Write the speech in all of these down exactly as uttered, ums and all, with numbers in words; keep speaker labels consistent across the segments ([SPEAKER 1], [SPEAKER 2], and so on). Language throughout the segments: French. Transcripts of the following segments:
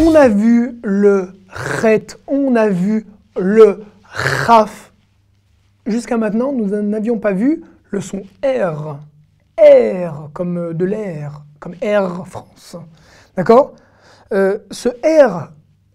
[SPEAKER 1] On a vu le chet, on a vu le chaf. Jusqu'à maintenant, nous n'avions pas vu le son R. R, comme de l'air, comme Air France. D'accord? euh, Ce R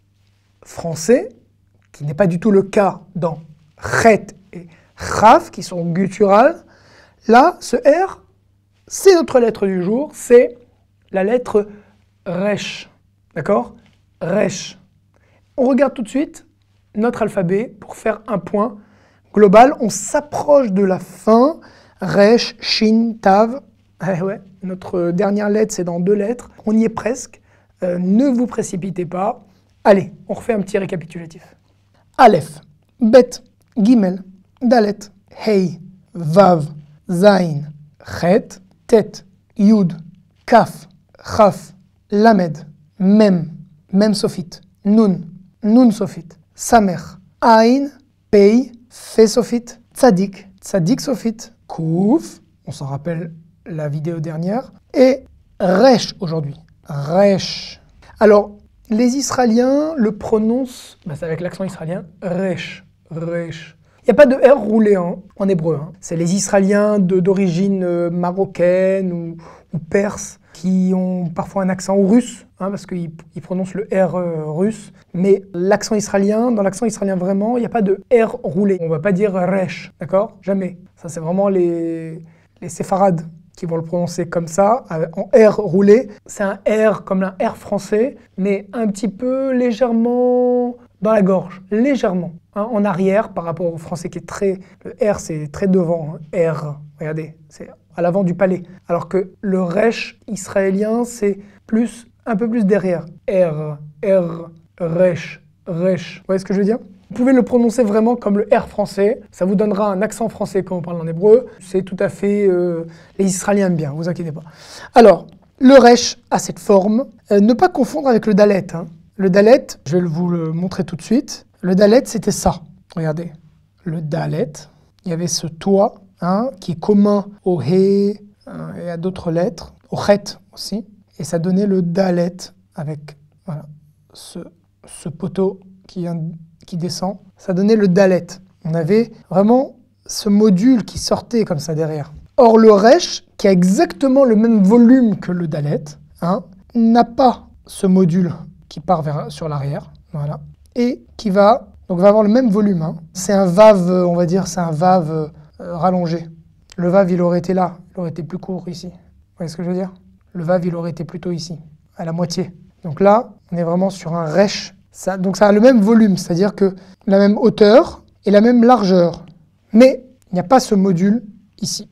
[SPEAKER 1] français, qui n'est pas du tout le cas dans chet et chaf, qui sont gutturales, là, ce R, c'est notre lettre du jour, c'est la lettre resh. D'accord? Resh. On regarde tout de suite notre alphabet pour faire un point global. On s'approche de la fin. Resh, Shin, Tav. Eh ouais, notre dernière lettre, c'est dans deux lettres. On y est presque. Euh, ne vous précipitez pas. Allez, on refait un petit récapitulatif. Aleph, Bet, Gimel, Dalet, Hey, Vav, Zain, Chet, Tet, Yud, Kaf, Chaf, Lamed, Mem, Mem Sophit, Nun, Nun Sophit, Samer, Ain, Pei, Fe Sophit, Tzadik, Tzadik Sophit, Kouf, on s'en rappelle la vidéo dernière, et Resh aujourd'hui. Resh. Alors, les Israéliens le prononcent, bah c'est avec l'accent israélien, Resh, Resh. Il n'y a pas de R roulé hein, en hébreu. Hein. C'est les Israéliens d'origine euh, marocaine ou, ou perse qui ont parfois un accent russe, hein, parce qu'ils ils prononcent le R euh, russe. Mais l'accent israélien, dans l'accent israélien vraiment, il n'y a pas de R roulé. On ne va pas dire Resh, d'accord? Jamais. Ça, c'est vraiment les, les séfarades qui vont le prononcer comme ça, en R roulé. C'est un R comme un R français, mais un petit peu légèrement dans la gorge, légèrement, hein, en arrière par rapport au français qui est très... Le R, c'est très devant, hein, R, regardez, c'est à l'avant du palais. Alors que le Resh israélien, c'est plus, un peu plus derrière. R, R, Resh, Resh. Vous voyez ce que je veux dire? Vous pouvez le prononcer vraiment comme le R français, ça vous donnera un accent français quand on parle en hébreu. C'est tout à fait... Euh, les Israéliens aiment bien, vous inquiétez pas. Alors, le Resh a cette forme. Euh, ne pas confondre avec le Dalet. Hein. Le Dalet, je vais vous le montrer tout de suite. Le Dalet, c'était ça. Regardez. Le Dalet, il y avait ce toit hein, qui est commun au He hein, et à d'autres lettres, au Chet aussi. Et ça donnait le Dalet avec voilà, ce, ce poteau qui vient qui descend, ça donnait le Dalet. On avait vraiment ce module qui sortait comme ça derrière. Or, le Resh, qui a exactement le même volume que le Dalet, hein, n'a pas ce module qui part vers, sur l'arrière, voilà, et qui va, donc va avoir le même volume. Hein. C'est un Vav, on va dire, c'est un Vav euh, rallongé. Le Vav, il aurait été là, il aurait été plus court ici. Vous voyez ce que je veux dire? Le Vav, il aurait été plutôt ici, à la moitié. Donc là, on est vraiment sur un Resh. Ça, donc ça a le même volume, c'est-à-dire que la même hauteur et la même largeur. Mais il n'y a pas ce module ici.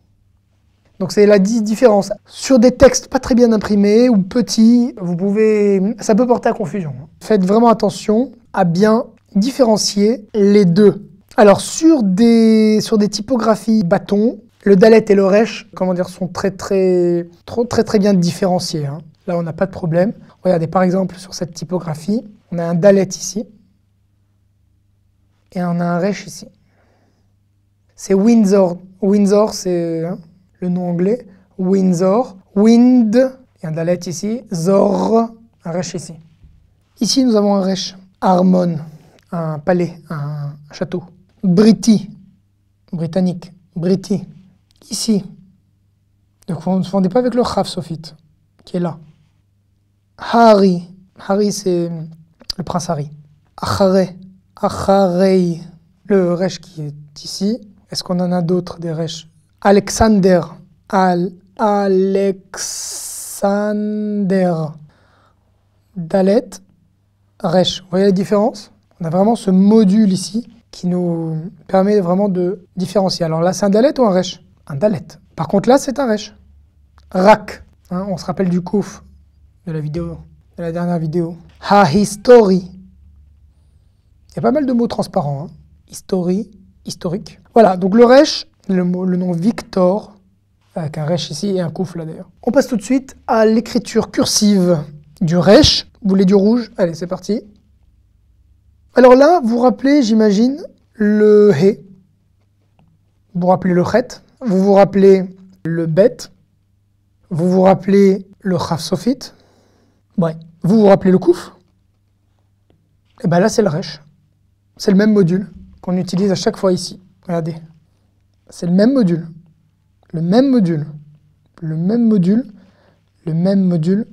[SPEAKER 1] Donc c'est la différence. Sur des textes pas très bien imprimés ou petits, vous pouvez, ça peut porter à confusion. Faites vraiment attention à bien différencier les deux. Alors sur des, sur des typographies bâtons, le Dalet et le Resh, comment dire, sont très très, très, très, très bien différenciés. Hein. Là, on n'a pas de problème. Regardez, par exemple, sur cette typographie, on a un Dalet ici, et on a un Resh ici. C'est Windsor. Windsor, c'est hein, le nom anglais. Windsor. Wind, il y a un Dalet ici. Zor, un Resh ici. Ici, nous avons un Resh. Harmon, un palais, un château. Briti, britannique. Briti. Ici. Donc, vous ne confondez pas avec le Chaf Sophit, qui est là. Hari. Hari, c'est le prince Harry. Achare. Acharei. Le Resh qui est ici. Est-ce qu'on en a d'autres, des Resh? Alexander. Al. Alexander. Dalet. Resh. Vous voyez la différence? On a vraiment ce module ici qui nous permet vraiment de différencier. Alors là, c'est un Dalet ou un Resh? Un Dalet. Par contre, là, c'est un Resh. Rak. Hein, on se rappelle du Kouf de la vidéo, de la dernière vidéo. Ha-history. Il y a pas mal de mots transparents. Hein. History, historique. Voilà, donc le Resh, le, mot, le nom Victor, avec un Resh ici et un Kouf là d'ailleurs. On passe tout de suite à l'écriture cursive du Resh. Vous voulez du rouge? Allez, c'est parti. Alors là, vous vous rappelez, j'imagine, le He. Vous vous rappelez le Chet. Vous vous rappelez le Bet. Vous vous rappelez le Chaf Sophit. Ouais. Vous vous rappelez le Kouf. Et bien là, c'est le resh. C'est le même module qu'on utilise à chaque fois ici. Regardez. C'est le même module. Le même module. Le même module. Le même module.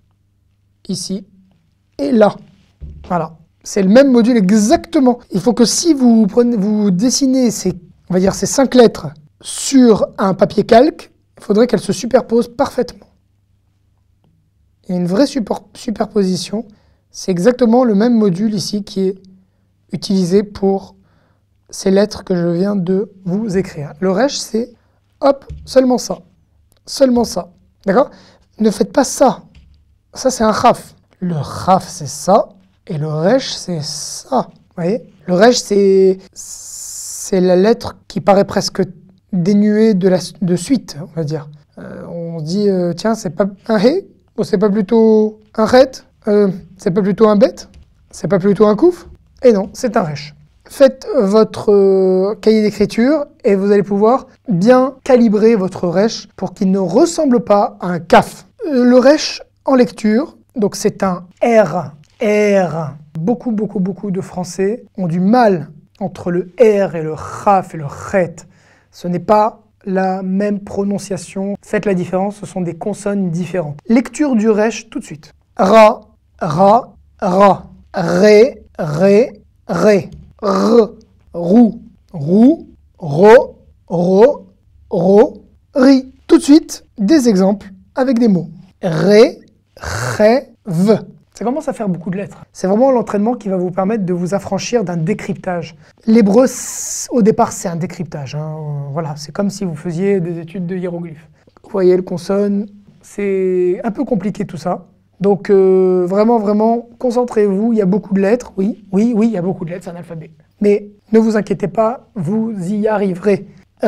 [SPEAKER 1] Ici. Et là. Voilà. C'est le même module exactement. Il faut que si vous, prenez, vous dessinez ces, on va dire ces cinq lettres sur un papier calque, il faudrait qu'elles se superposent parfaitement. Il y a une vraie super, superposition. C'est exactement le même module ici qui est utilisé pour ces lettres que je viens de vous écrire. Le resh, c'est hop, seulement ça. Seulement ça. D'accord? Ne faites pas ça. Ça, c'est un chaf. Le chaf, c'est ça. Et le resh, c'est ça. Vous voyez? Le resh, c'est c'est la lettre qui paraît presque dénuée de, la, de suite, on va dire. Euh, on se dit, euh, tiens, c'est pas un hé? Ou c'est pas plutôt un ret? euh, C'est pas plutôt un bet? C'est pas plutôt un kouf? Et non, c'est un resh. Faites votre euh, cahier d'écriture et vous allez pouvoir bien calibrer votre resh pour qu'il ne ressemble pas à un kaf. Euh, le resh en lecture, donc c'est un R. R. Beaucoup, beaucoup, beaucoup de Français ont du mal entre le R et le Chaf et le Chet. Ce n'est pas la même prononciation. Faites la différence, ce sont des consonnes différentes. Lecture du Resh tout de suite. Ra, Ra, Ra. Ré, Ré, Ré. R, Rou, Rou, Ro, Ro, Ro, Ri. Tout de suite, des exemples avec des mots. Ré, Ré, V. Ça commence à faire beaucoup de lettres. C'est vraiment l'entraînement qui va vous permettre de vous affranchir d'un décryptage. L'hébreu, au départ, c'est un décryptage. Hein. Voilà, c'est comme si vous faisiez des études de hiéroglyphes. Vous voyez, le consonne, c'est un peu compliqué tout ça. Donc, euh, vraiment, vraiment, concentrez-vous. Il y a beaucoup de lettres. Oui, oui, oui, il y a beaucoup de lettres, c'est un alphabet. Mais ne vous inquiétez pas, vous y arriverez.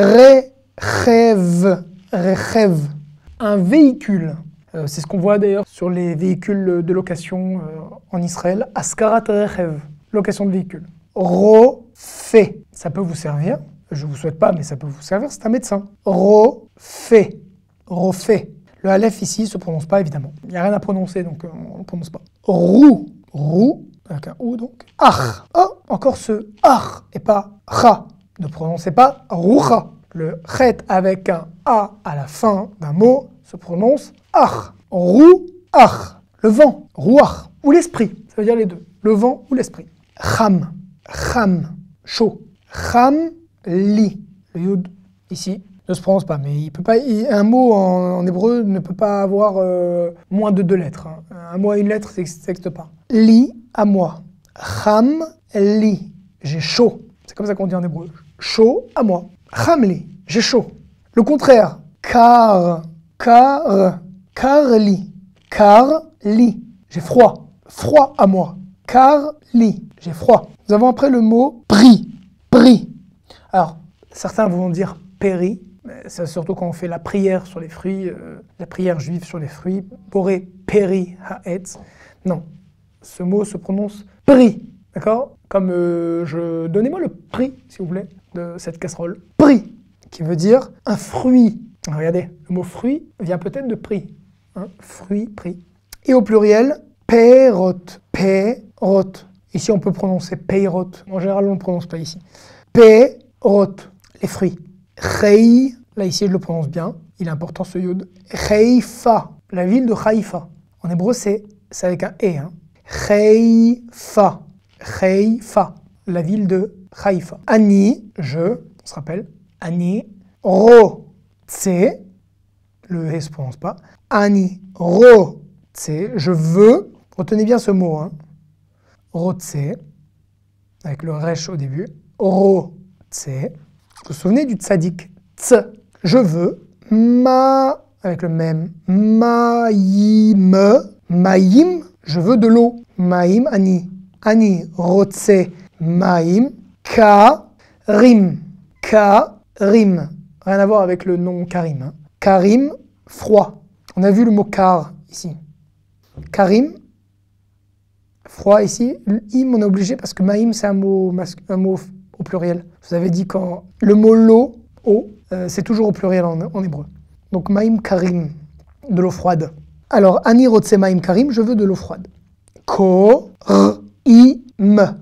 [SPEAKER 1] Rechev, rechev, un véhicule. Euh, c'est ce qu'on voit d'ailleurs sur les véhicules de location euh, en Israël. Askarat rechev, location de véhicule. Rofé, ça peut vous servir. Je ne vous souhaite pas, mais ça peut vous servir, c'est un médecin. Rofé, rofé. Le aleph ici ne se prononce pas, évidemment. Il n'y a rien à prononcer, donc euh, on ne le prononce pas. Rou, rou, avec un ou donc. Ach. Oh, encore ce ach et pas cha. Ne prononcez pas roucha. Le chet avec un a à la fin d'un mot se prononce ach. Rou, ach. Le vent, rouach. Ou l'esprit, ça veut dire les deux. Le vent ou l'esprit. Cham, cham, chaud. Cham, li. Le yud, ici, ne se prononce pas, mais il peut pas, il, un mot en, en hébreu ne peut pas avoir euh, moins de deux lettres. Hein. Un mot à une lettre, ça n'existe pas. Li, à moi. Cham, li. J'ai chaud. C'est comme ça qu'on dit en hébreu. Chaud, à moi. Cham, li. J'ai chaud. Le contraire. Car, car, car, li. Car, li. J'ai froid. Froid à moi. Car, li. J'ai froid. Nous avons après le mot pris. Pris. Alors, certains vont dire péri. C'est surtout quand on fait la prière sur les fruits, euh, la prière juive sur les fruits. Boré, péri, haetz. Non, ce mot se prononce prix, d'accord? Comme euh, je... Donnez-moi le prix, si vous voulez, de cette casserole. Prix, qui veut dire un fruit. Regardez, le mot fruit vient peut-être de prix. Hein? Fruit, prix. Et au pluriel, perot, perot. Ici, on peut prononcer peirot. En général, on ne le prononce pas ici. Perot, les fruits. Chei, là ici je le prononce bien, il est important ce yod. Cheifa, la ville de Haïfa. En hébreu c'est avec un e. Hein. Cheifa, Cheifa, la ville de Haïfa. Ani, je, on se rappelle. Ani, ro, tse, le e se prononce pas. Ani, ro, tse, je veux, retenez bien ce mot. Hein. Ro, tse, avec le resh au début. Ro, tse. Vous vous souvenez du tzadik? Tz, je veux, ma, avec le même, maïm, maïm, je veux de l'eau. Maïm, ani, ani, rotse, maïm, ka, rim, ka, rim. Rien à voir avec le nom Karim. Hein. Karim, froid. On a vu le mot kar ici. Karim, froid ici. Im, on est obligé parce que maïm, c'est un mot, un mot au pluriel. Je vous avais dit quand le mot l'eau, eau, euh, c'est toujours au pluriel en, en hébreu. Donc maïm karim, de l'eau froide. Alors ani rotse maïm karim, je veux de l'eau froide. Ko, r, i, M.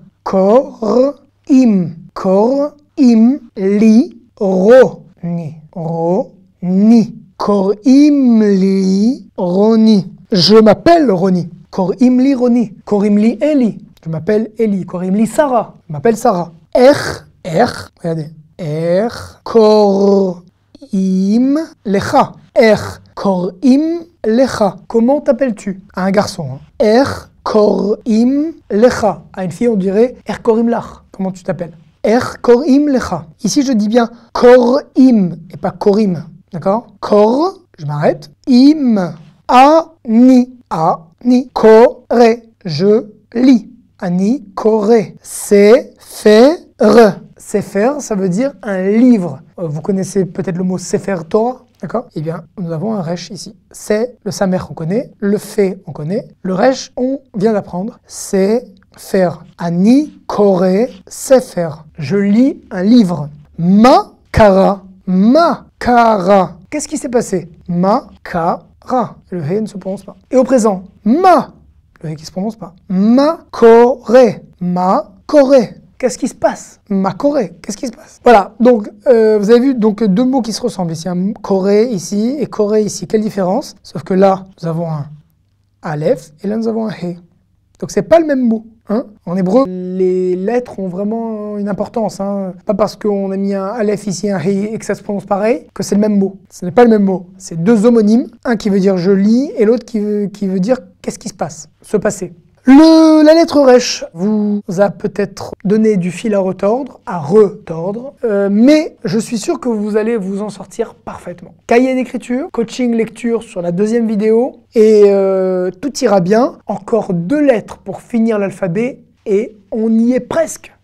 [SPEAKER 1] Kor, im. Kor, im, li, ro, ni. Ro, ni. Kor, im, li, roni. Je m'appelle Roni. Kor, im, li, roni. Kor, im, li, Eli. Je m'appelle Eli. Kor, im, li, Sarah. Je m'appelle Sarah. Er, er, regardez. Er, kor, im, lecha. Er, kor, im, lecha. Comment t'appelles-tu? À un garçon. Hein. Er, kor, im, lecha. À une fille, on dirait Er, kor, im, lach. Comment tu t'appelles? Er, kor, im, lecha. Ici, je dis bien kor, im et pas korim. D'accord? Kor, je m'arrête. Im, a, ni. A, ni. Kore, je lis. Ani, kore. C'est, faire. Sefer, ça veut dire un livre. Vous connaissez peut-être le mot Sefer Torah, d'accord? Eh bien, nous avons un resh ici. C'est, le samer, on connaît. Le fait, on connaît. Le resh, on vient d'apprendre. C'est faire. Ani, kore, sefer. Je lis un livre. Ma, kara. Ma, kara. Qu'est-ce qui s'est passé? Ma, kara. Le he ne se prononce pas. Et au présent, ma. Le he qui ne se prononce pas. Ma, kore. Ma, kore. Qu'est-ce qui se passe? Ma Corée, qu'est-ce qui se passe? Voilà, donc euh, vous avez vu donc deux mots qui se ressemblent ici, un Corée ici et Corée ici. Quelle différence? Sauf que là, nous avons un Aleph et là, nous avons un He. Donc c'est pas le même mot. Hein? En hébreu, les lettres ont vraiment une importance. Hein? Pas parce qu'on a mis un Aleph ici, un He et que ça se prononce pareil, que c'est le même mot. Ce n'est pas le même mot. C'est deux homonymes, un qui veut dire je lis et l'autre qui veut, qui veut dire qu'est-ce qui se passe, se passer. Le, la lettre Resh vous a peut-être donné du fil à retordre, à retordre, euh, mais je suis sûr que vous allez vous en sortir parfaitement. Cahier d'écriture, coaching lecture sur la deuxième vidéo, et euh, tout ira bien. Encore deux lettres pour finir l'alphabet, et on y est presque.